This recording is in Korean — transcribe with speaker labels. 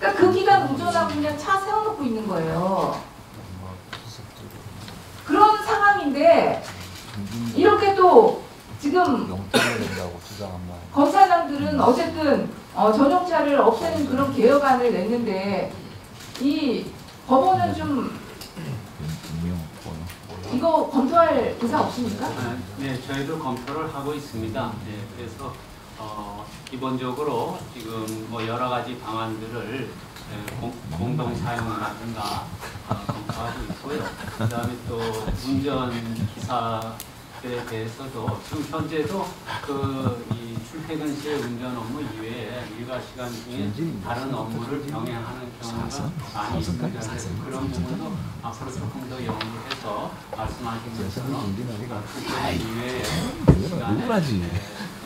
Speaker 1: 그러니까 그 기간 운전하고 그냥 차 세워놓고 있는 거예요. 그런 상황인데 이렇게 또 지금 검사장들은 어쨌든 전용차를 없애는 그런 개혁안을 냈는데 이 법원은 좀 이거 검토할 의사 없습니까?
Speaker 2: 네, 저희도 검토를 하고 있습니다. 네, 그래서 기본적으로 지금 뭐 여러 가지 방안들을 공동 사용이라든가 검토하고 있고요. 그다음에 또 운전 기사들에 대해서도 지금 현재도 이 출퇴근 시에 운전 업무 이외에 일과 시간 중에 다른 업무를 병행하는 경우가 많이 있습니다. 그래서 그런 부분도 앞으로 조금 더 연구해서 말씀하신 것처럼 출퇴근 이외에 시간에